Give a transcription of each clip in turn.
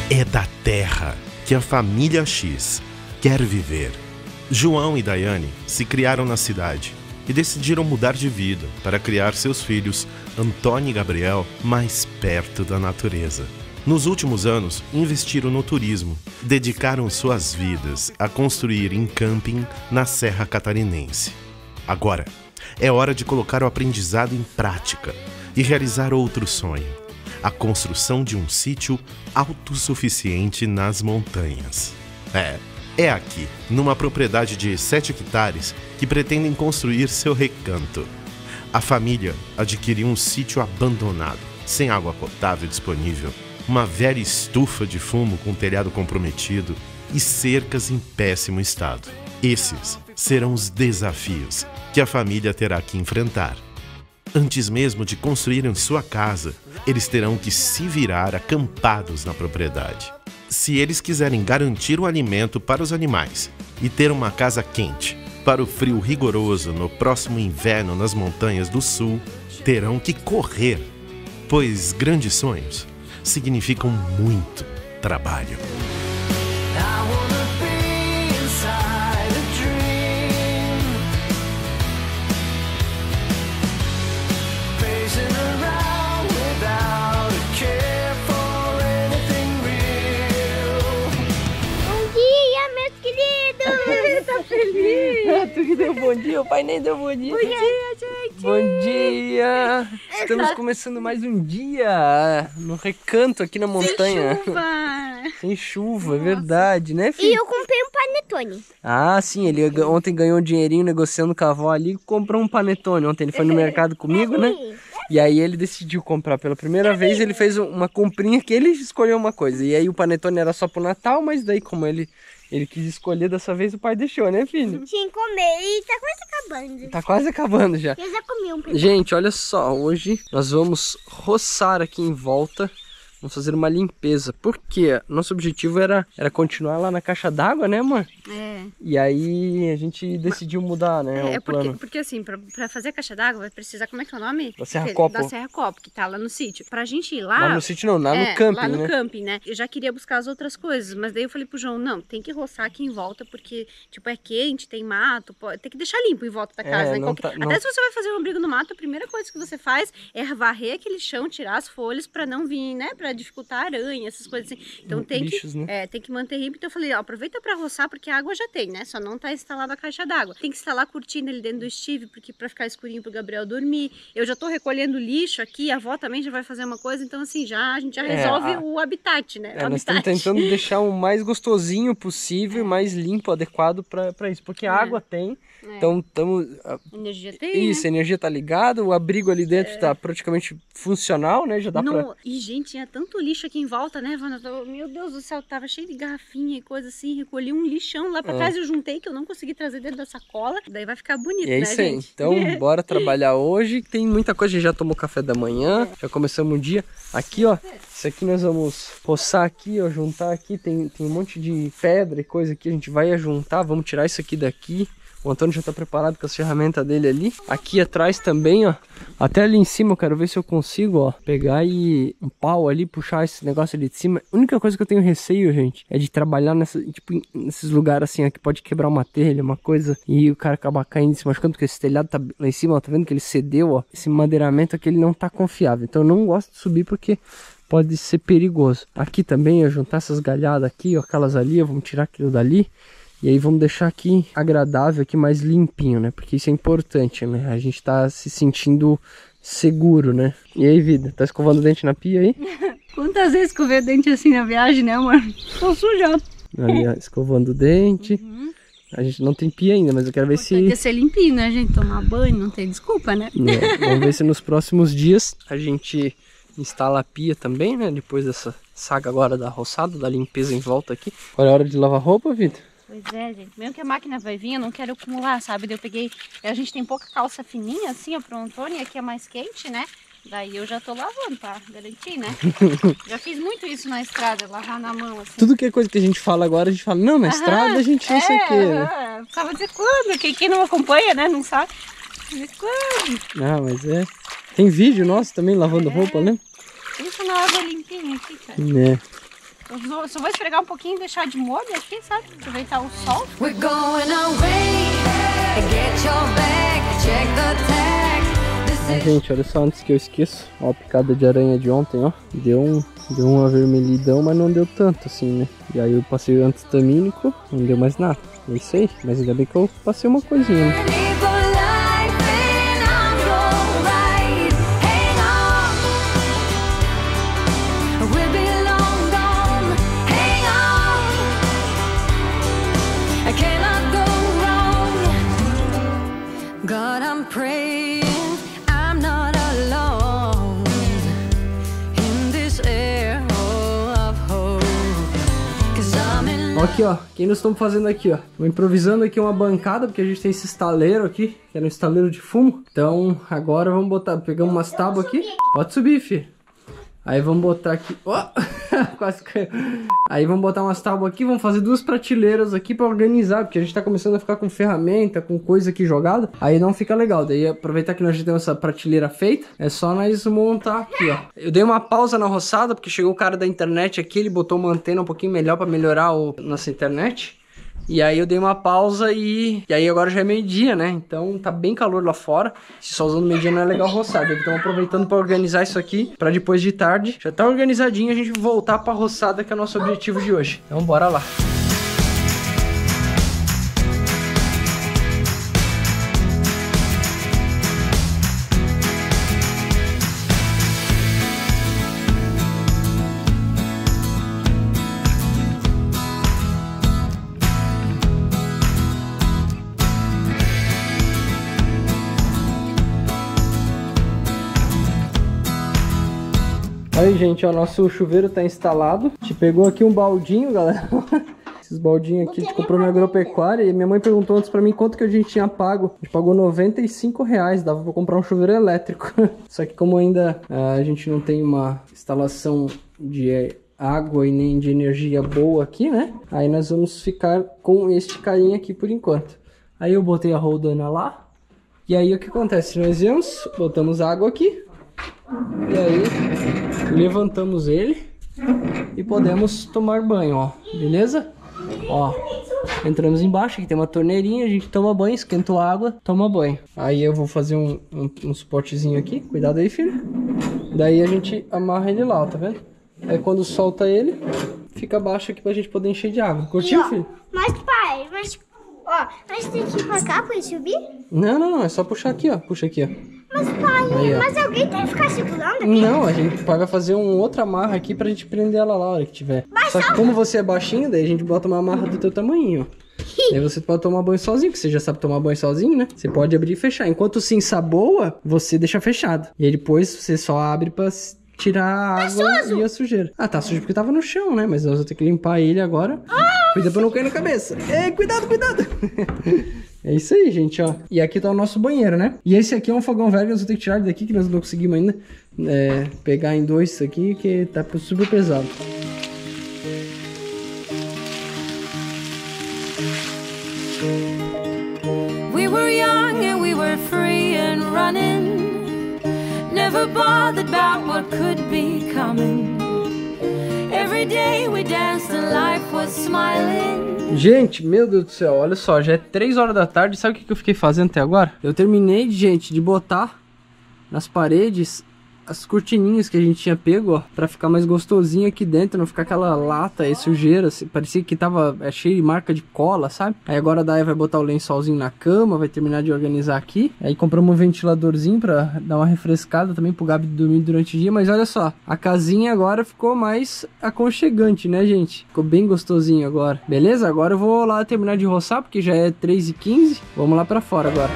É da terra que a família X quer viver. João e Daiane se criaram na cidade e decidiram mudar de vida para criar seus filhos, Antônio e Gabriel, mais perto da natureza. Nos últimos anos, investiram no turismo, dedicaram suas vidas a construir em camping na Serra Catarinense. Agora, é hora de colocar o aprendizado em prática e realizar outro sonho: a construção de um sítio autossuficiente nas montanhas. É aqui, numa propriedade de 7 hectares, que pretendem construir seu recanto. A família adquiriu um sítio abandonado, sem água potável disponível, uma velha estufa de fumo com telhado comprometido e cercas em péssimo estado. Esses serão os desafios que a família terá que enfrentar. Antes mesmo de construírem sua casa, eles terão que se virar acampados na propriedade. Se eles quiserem garantir o alimento para os animais e ter uma casa quente para o frio rigoroso no próximo inverno nas montanhas do sul, terão que correr, pois grandes sonhos significam muito trabalho. Tu que deu bom dia, o pai nem deu bom dia. Bom dia, gente! Bom dia! Estamos começando mais um dia no recanto aqui na montanha. Sem chuva! Sem chuva, é verdade, né, filho? E eu comprei um panetone. Ah, sim, ele ontem ganhou um dinheirinho negociando com a avó ali e comprou um panetone. Ontem ele foi no mercado comigo, né? E aí ele decidiu comprar pela primeira vez, ele fez uma comprinha que ele escolheu uma coisa. E aí o panetone era só pro Natal, mas daí como ele quis escolher dessa vez, o pai deixou, né, filho? Sim, comer. E tá quase acabando. Tá quase acabando já. Eu já comi um pedaço. Gente, olha só, hoje nós vamos roçar aqui em volta. Vamos fazer uma limpeza. Porque nosso objetivo era continuar lá na caixa d'água, né, amor? É. E aí a gente decidiu mudar, né, o plano. Porque assim, pra fazer a caixa d'água vai precisar, como é que é o nome? Da Serra Copo. Da Serra Copo, que tá lá no sítio. Pra gente ir lá... Lá no sítio não, lá no camping, lá no né? camping, né? Eu já queria buscar as outras coisas, mas daí eu falei pro João, não, tem que roçar aqui em volta, porque, tipo, é quente, tem mato, tem que deixar limpo em volta da casa, né? Até se você vai fazer um abrigo no mato, a primeira coisa que você faz é varrer aquele chão, tirar as folhas pra não vir, né? Pra dificultar a aranha, essas coisas assim. Então tem bichos, né? tem que manter limpo. Então eu falei, ó, aproveita pra roçar, porque a água já tem, né? Só não tá instalada a caixa d'água. Tem que instalar a cortina ali dentro do Steve, porque pra ficar escurinho pro Gabriel dormir. Eu já tô recolhendo lixo aqui, a avó também já vai fazer uma coisa, então assim, a gente já resolve o habitat, né? Nós estamos tentando deixar o mais gostosinho possível, mais limpo, adequado pra isso, porque a água tem. Então estamos... Energia tem, isso, a energia tá ligada, o abrigo ali dentro tá praticamente funcional, né? Já dá pra... E gente, tinha tanto lixo aqui em volta, né, Vana? Meu Deus do céu, tava cheio de garrafinha e coisa assim, recolhi um lixão lá pra trás, eu juntei, que eu não consegui trazer dentro da sacola, daí vai ficar bonito, né, isso aí. gente? Então bora trabalhar hoje, tem muita coisa, a gente já tomou café da manhã, já começamos o dia. Aqui, ó, isso aqui nós vamos roçar aqui, ó, juntar aqui, tem um monte de pedra e coisa aqui, a gente vai juntar, vamos tirar isso aqui daqui. O Antônio já tá preparado com as ferramentas dele ali. Aqui atrás também, ó. Até ali em cima eu quero ver se eu consigo, ó, pegar e um pau ali, puxar esse negócio ali de cima. A única coisa que eu tenho receio, gente, é de trabalhar nesses lugares assim, ó, que pode quebrar uma telha, uma coisa, e o cara acabar caindo, se machucando, porque esse telhado tá lá em cima, ó, tá vendo que ele cedeu, ó. Esse madeiramento aqui, ele não tá confiável. Então eu não gosto de subir porque pode ser perigoso. Aqui também, ó, juntar essas galhadas aqui, ó, aquelas ali, ó, vamos tirar aquilo dali. E aí vamos deixar aqui agradável, aqui mais limpinho, né? Porque isso é importante, né? A gente tá se sentindo seguro, né? E aí, vida? Tá escovando o dente na pia aí? Quantas vezes escovei o dente assim na viagem, né, amor? Tô sujado. Ali, ó, escovando o dente. A gente não tem pia ainda, mas eu quero ver se... Tem que ser limpinho, né, gente? Tomar banho, não tem desculpa, né? Vamos ver se nos próximos dias a gente instala a pia também, né? Depois dessa saga agora da roçada, da limpeza em volta aqui. Agora é hora de lavar roupa, vida? Pois é, gente. Mesmo que a máquina vai vir, eu não quero acumular, sabe? Daí eu peguei... A gente tem pouca calça fininha, assim, ó, pro Antônio. E aqui é mais quente, né? Daí eu já tô lavando pra garantir, né? Já fiz muito isso na estrada, lavar na mão, assim. Tudo que é coisa que a gente fala agora, a gente fala, não, na estrada a gente não sei o quê, né? Tava dizer quando? Quem não acompanha, né? Não sabe. Dizer quando? Ah, mas é... Tem vídeo nosso também lavando roupa, né? Isso na água limpinha aqui, cara. Né? Eu só vou esfregar um pouquinho e deixar de molho aqui, sabe? Aproveitar o sol. We're going away. Get your bag, check the tag. Gente, olha só, antes que eu esqueça. Ó, a picada de aranha de ontem, ó. Deu uma vermelhidão, mas não deu tanto assim, né? E aí eu passei o antistamínico, não deu mais nada. É isso aí, mas ainda bem que eu passei uma coisinha, né? God, I'm praying I'm not alone in this air of hope. 'Cause I'm in Ó, aqui, ó, quem nós estamos fazendo aqui, ó. Tô improvisando aqui uma bancada, porque a gente tem esse estaleiro aqui, que era um estaleiro de fumo. Então, agora vamos botar, pegamos umas tábuas aqui. Pode subir, filho. Aí vamos botar aqui, ó, quase caiu. Aí vamos botar umas tábuas aqui, vamos fazer 2 prateleiras aqui pra organizar, porque a gente tá começando a ficar com ferramenta, com coisa aqui jogada, aí não fica legal. Daí aproveitar que nós já temos essa prateleira feita, é só nós montar aqui, ó. Eu dei uma pausa na roçada, porque chegou o cara da internet aqui, ele botou uma antena um pouquinho melhor pra melhorar nossa internet. E aí eu dei uma pausa e aí agora já é meio-dia, né? Então tá bem calor lá fora. Se só usando meio-dia não é legal roçar. Estamos aproveitando para organizar isso aqui para depois de tarde. Já tá organizadinho a gente voltar pra roçada, que é o nosso objetivo de hoje. Então bora lá. Aí, gente, ó, nosso chuveiro tá instalado. A gente pegou aqui um baldinho, galera. Esses baldinhos aqui a gente comprou na agropecuária. E minha mãe perguntou antes pra mim quanto que a gente tinha pago. A gente pagou R$95, dava pra comprar um chuveiro elétrico. Só que como ainda a gente não tem uma instalação de água e nem de energia boa aqui, né? Aí nós vamos ficar com este carinha aqui por enquanto. Aí eu botei a roldana lá. E aí o que acontece? Nós viemos, botamos água aqui. E aí levantamos ele e podemos tomar banho, ó, beleza? Ó, entramos embaixo, aqui tem uma torneirinha, a gente toma banho, esquentou a água, toma banho. Aí eu vou fazer um suportezinho aqui, cuidado aí, filho. Daí a gente amarra ele lá, ó, tá vendo? Aí quando solta ele, fica baixo aqui pra gente poder encher de água. Curtiu, filho? Mas pai, ó, nós temos que ir pra cá pra ele subir? Não, é só puxar aqui, ó, puxa aqui, ó. Mas pai, Aí, mas alguém tem que ficar segurando aqui? Não, o pai vai fazer um outro amarra aqui pra gente prender ela lá a hora que tiver. Só que como você é baixinho, daí a gente bota uma amarra do teu tamanho, ó. Daí você pode tomar banho sozinho, porque você já sabe tomar banho sozinho, né? Você pode abrir e fechar. Enquanto se ensaboa, você deixa fechado. E aí depois você só abre pra tirar a água e a sujeira. Ah, tá sujo porque tava no chão, né? Mas nós vamos ter que limpar ele agora. Cuida pra não cair na cabeça. Ei, cuidado, cuidado! É isso aí, gente, ó. E aqui tá o nosso banheiro, né? E esse aqui é um fogão velho que nós vamos ter que tirar daqui, que nós não conseguimos ainda pegar em 2 isso aqui, que tá super pesado. We were young and we were free and running, never bothered about what could be coming. Every day we danced and life was smiling. Gente, meu Deus do céu, olha só, já é 3 horas da tarde. Sabe o que eu fiquei fazendo até agora? Eu terminei, gente, de botar nas paredes as cortininhas que a gente tinha pego, ó, pra ficar mais gostosinho aqui dentro, não ficar aquela lata e sujeira, assim, parecia que tava cheio de marca de cola, sabe? Aí agora a Daya vai botar o lençolzinho na cama, vai terminar de organizar aqui. Aí compramos um ventiladorzinho pra dar uma refrescada também pro Gabi dormir durante o dia, mas olha só, a casinha agora ficou mais aconchegante, né, gente? Ficou bem gostosinho agora, beleza? Agora eu vou lá terminar de roçar, porque já é 3h15, vamos lá pra fora agora.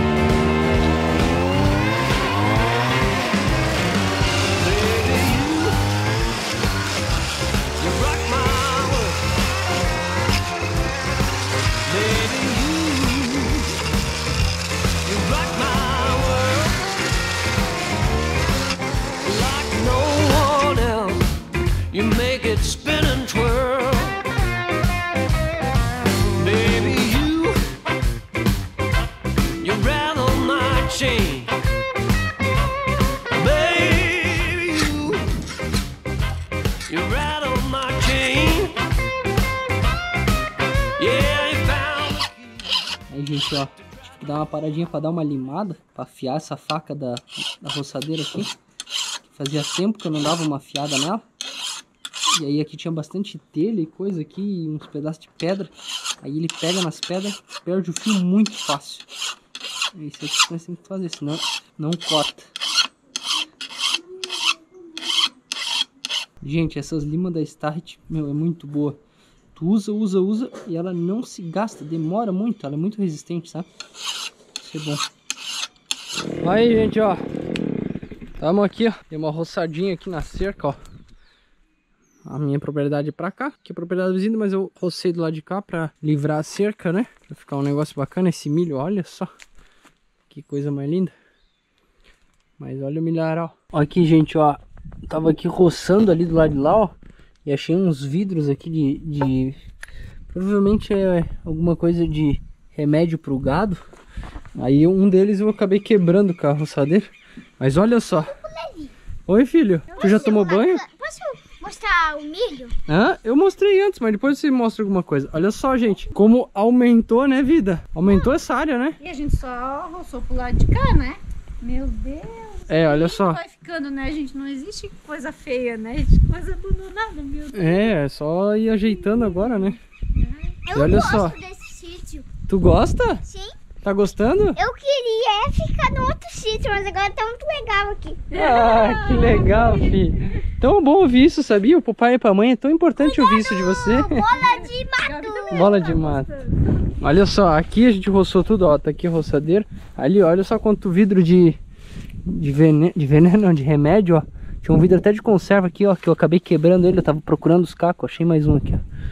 You make it spin and twirl. Baby, you rattle my chain. Baby, you rattle my chain. chain. Yeah, he found. Aí, gente, ó, tive que dar uma paradinha pra dar uma limada, pra afiar essa faca da roçadeira aqui. Fazia tempo que eu não dava uma afiada nela. E aí aqui tinha bastante telha e coisa aqui, uns pedaços de pedra. Aí ele pega nas pedras, perde o fio muito fácil. É isso aqui que nós temos que fazer, senão não corta. Gente, essas limas da Start, meu, é muito boa. Tu usa e ela não se gasta, demora muito, ela é muito resistente, sabe? Isso é bom. Aí, gente, ó. Tamo aqui, ó. Tem uma roçadinha aqui na cerca, ó. A minha propriedade é pra cá, que é a propriedade do vizinho, mas eu rocei do lado de cá pra livrar a cerca, né? Pra ficar um negócio bacana. Esse milho, olha só. Que coisa mais linda. Mas olha o milharal. Ó aqui, gente, ó. Tava aqui roçando ali do lado de lá, ó. E achei uns vidros aqui de... Provavelmente é alguma coisa de remédio pro gado. Aí um deles eu acabei quebrando com a roçadeira. Mas olha só. Oi, filho. Tu já tomou banho? Posso mostrar o milho? Hã? Eu mostrei antes, mas depois você mostra alguma coisa. Olha só, gente. Como aumentou, né, vida? Aumentou essa área, né? E a gente só roçou pro lado de cá, né? Meu Deus. É, olha só. Vai ficando, né, gente? Não existe coisa feia, né? Existe coisa abandonada, meu Deus. É só ir ajeitando agora, né? Eu E olha gosto só. desse sítio. Tu gosta? Sim. Tá gostando? Eu queria ficar no outro sítio, mas agora tá muito legal aqui. Ah, que legal, filho. Tão bom ouvir isso, sabia? O papai e pra mãe é tão importante ouvir isso de você. Bola de mato. Bola de mato. Olha só, aqui a gente roçou tudo, ó. Tá aqui a roçadeira. Ali, olha só quanto vidro de veneno, não, de remédio, ó. Tinha um vidro até de conserva aqui, ó, que eu acabei quebrando ele. Eu tava procurando os cacos, achei mais um aqui, ó.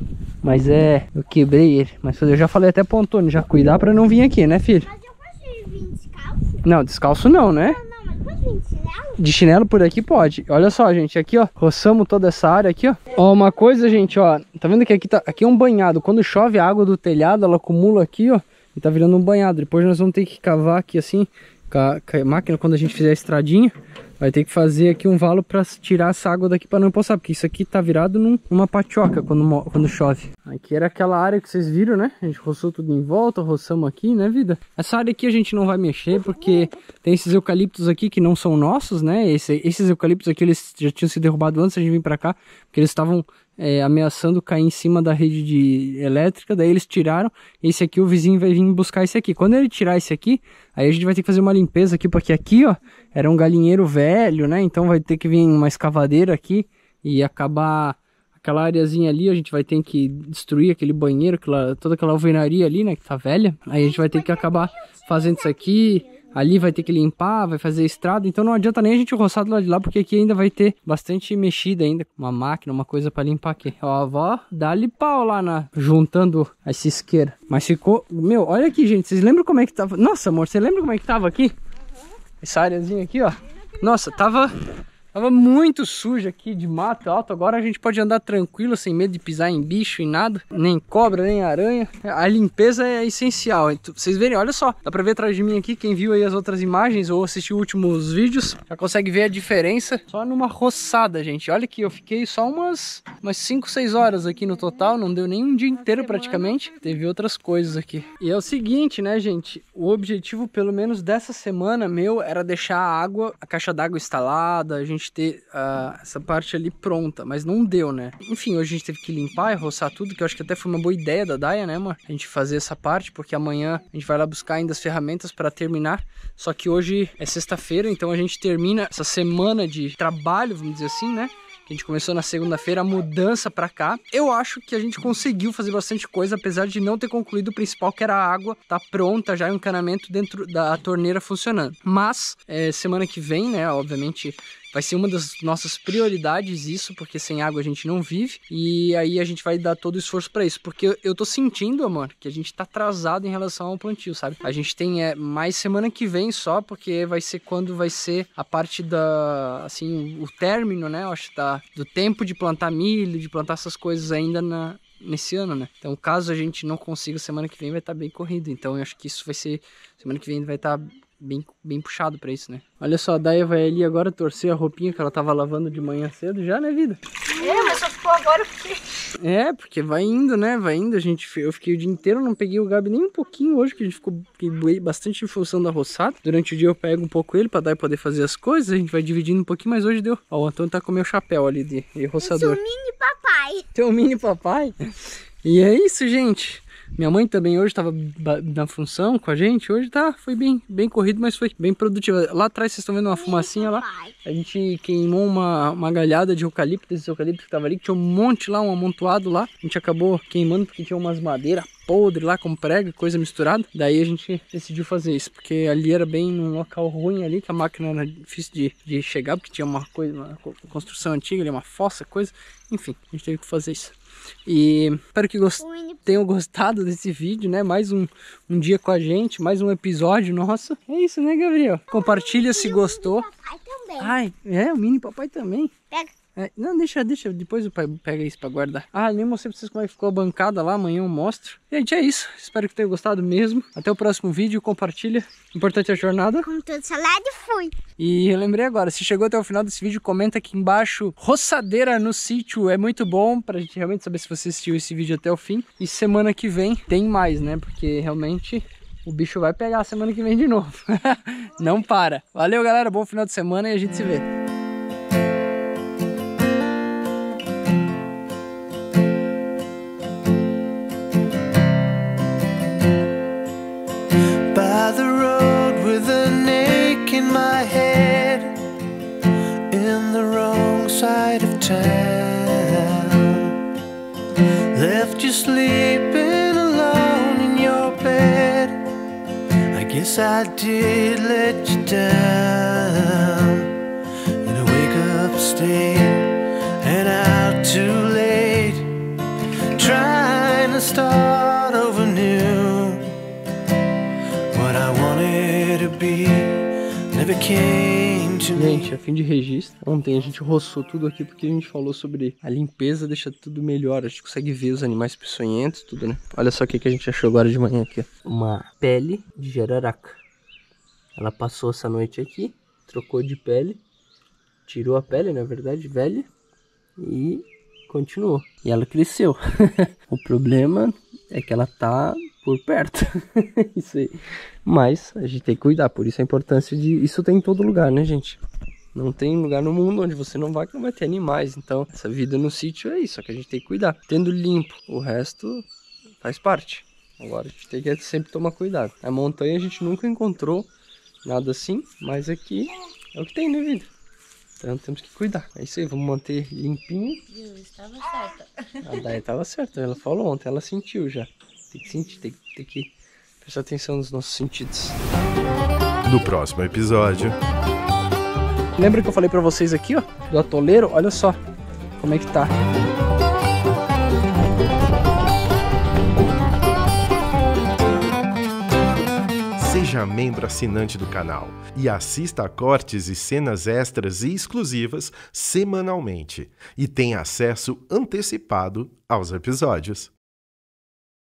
Mas eu quebrei ele. Mas eu já falei até pro Antônio, já cuidar pra não vir aqui, né, filho? Mas eu posso vir descalço? Não, descalço não, né? Não, mas posso vir de chinelo? De chinelo por aqui pode. Olha só, gente, aqui, ó, roçamos toda essa área aqui, ó. Ó, uma coisa, gente, ó, tá vendo que aqui é um banhado. Quando chove a água do telhado, ela acumula aqui, ó, e tá virando um banhado. Depois nós vamos ter que cavar aqui assim, com a máquina, quando a gente fizer a estradinha. Vai ter que fazer aqui um valo para tirar essa água daqui para não empoçar, porque isso aqui tá virado numa patioca quando chove. Aqui era aquela área que vocês viram, né? A gente roçou tudo em volta, roçamos aqui, né, vida? Essa área aqui a gente não vai mexer, porque tem esses eucaliptos aqui que não são nossos, né? Esses eucaliptos aqui, eles já tinham sido derrubados antes de a gente vir para cá, porque eles estavam ameaçando cair em cima da rede elétrica, daí eles tiraram. Esse aqui, o vizinho vai vir buscar esse aqui. Quando ele tirar esse aqui, aí a gente vai ter que fazer uma limpeza aqui, porque aqui, ó, era um galinheiro velho, né? Então vai ter que vir uma escavadeira aqui e acabar aquela areazinha ali. A gente vai ter que destruir aquele banheiro, toda aquela alvenaria ali, né, que tá velha. Aí a gente vai ter que acabar fazendo isso aqui. Ali vai ter que limpar, vai fazer estrada, então não adianta nem a gente roçar do lado de lá, porque aqui ainda vai ter bastante mexida ainda, uma máquina, uma coisa para limpar aqui. Ó, a avó, dá-lhe pau lá juntando a cisqueira. Mas ficou, meu, olha aqui, gente, vocês lembram como é que tava? Nossa, amor, você lembra como é que tava aqui? Essa areazinha aqui, ó. Nossa, tava muito sujo aqui de mato alto. Agora a gente pode andar tranquilo, sem medo de pisar em bicho e nada. Nem cobra, nem aranha. A limpeza é essencial. Vocês verem, olha só. Dá pra ver atrás de mim aqui, quem viu aí as outras imagens ou assistiu os últimos vídeos, já consegue ver a diferença só numa roçada, gente. Olha aqui, eu fiquei só umas 5, 6 horas aqui no total. Não deu nem um dia inteiro praticamente. Teve outras coisas aqui. E é o seguinte, né, gente? O objetivo, pelo menos dessa semana, meu, era deixar a caixa d'água instalada, a gente ter essa parte ali pronta, mas não deu, né? Enfim, hoje a gente teve que limpar e roçar tudo, que eu acho que até foi uma boa ideia da Daya, né, amor? A gente fazer essa parte, porque amanhã a gente vai lá buscar ainda as ferramentas para terminar. Só que hoje é sexta-feira, então a gente termina essa semana de trabalho, vamos dizer assim, né? Que a gente começou na segunda-feira, a mudança pra cá. Eu acho que a gente conseguiu fazer bastante coisa, apesar de não ter concluído o principal, que era a água. Tá pronta já, o encanamento dentro da torneira funcionando. Mas, semana que vem, né, obviamente, vai ser uma das nossas prioridades isso, porque sem água a gente não vive. E aí a gente vai dar todo o esforço pra isso. Porque eu tô sentindo, amor, que a gente tá atrasado em relação ao plantio, sabe? A gente tem mais semana que vem só, porque vai ser quando vai ser a parte assim, o término, né? Eu acho, do tempo de plantar milho, de plantar essas coisas ainda nesse ano, né? Então, caso a gente não consiga, semana que vem vai estar bem corrido. Então, eu acho que isso vai ser... Semana que vem vai estar bem puxado pra isso, né? Olha só, a Daya vai ali agora torcer a roupinha que ela tava lavando de manhã cedo já, né, vida? mas só ficou agora porque... Porque vai indo, né? Vai indo. Eu fiquei o dia inteiro, não peguei o Gabi nem um pouquinho hoje, que a gente fiquei bastante em função da roçada. Durante o dia eu pego um pouco ele pra dar e poder fazer as coisas. A gente vai dividindo um pouquinho, mas hoje deu. Ó, o Antônio tá com o meu chapéu ali de roçador. Eu sou o mini papai. Teu mini papai? E é isso, gente. Minha mãe também hoje estava na função com a gente. Hoje foi bem corrido, mas foi bem produtivo. Lá atrás vocês estão vendo uma fumacinha lá. A gente queimou uma galhada de eucalipto, desse eucalipto que estava ali, que tinha um monte lá, um amontoado lá. A gente acabou queimando porque tinha umas madeiras podres lá com prego, coisa misturada. Daí a gente decidiu fazer isso, porque ali era bem num local ruim ali, que a máquina era difícil de chegar, porque tinha uma construção antiga ali, uma fossa, coisa. Enfim, a gente teve que fazer isso. E espero que tenham gostado desse vídeo, né? Mais um dia com a gente, mais um episódio nosso. É isso, né, Gabriel? Compartilha se gostou. O papai também. Ai, o mini papai também. Pega. Não, deixa, depois o pai pega isso pra guardar. Nem mostrei pra vocês como é que ficou a bancada lá, amanhã eu mostro. Gente, é isso, espero que tenham gostado mesmo. Até o próximo vídeo, compartilha. Importante é a jornada. Com todo salado fui. E eu lembrei agora, se chegou até o final desse vídeo, comenta aqui embaixo. Roçadeira no sítio é muito bom, pra gente realmente saber se você assistiu esse vídeo até o fim. E semana que vem tem mais, né, porque realmente... o bicho vai pegar semana que vem de novo. Não para. Valeu, galera. Bom final de semana e a gente se vê. By the road with an ache in my head, in the wrong side of town, left you sleeping alone in your bed. I guess I did let you down. In a wake-up state and out too late, trying to start over new. What I wanted to be never came to me. Gente, a fim de registro, ontem a gente roçou tudo aqui porque a gente falou sobre a limpeza, deixa tudo melhor. A gente consegue ver os animais peçonhentos, tudo, né? Olha só o que a gente achou agora de manhã aqui, ó. Uma pele de jararaca. Ela passou essa noite aqui, trocou de pele, tirou a pele, na verdade, velha, e continuou. E ela cresceu. O problema é que ela tá por perto. Isso aí. Mas a gente tem que cuidar, por isso a importância de... Isso tem em todo lugar, né, gente? Não tem lugar no mundo onde você não vai que não vai ter animais. Então, essa vida no sítio é isso, só que a gente tem que cuidar. Tendo limpo, o resto faz parte. Agora a gente tem que sempre tomar cuidado. A montanha a gente nunca encontrou nada assim, mas aqui é o que tem, né, vida? Então temos que cuidar. É isso aí, vamos manter limpinho. Viu, estava certa. A Day estava certa, ela falou ontem, ela sentiu já. Tem que sentir, tem que prestar atenção nos nossos sentidos. No próximo episódio... Lembra que eu falei pra vocês aqui, ó, do atoleiro? Olha só como é que tá. Seja membro assinante do canal e assista a cortes e cenas extras e exclusivas semanalmente. E tenha acesso antecipado aos episódios.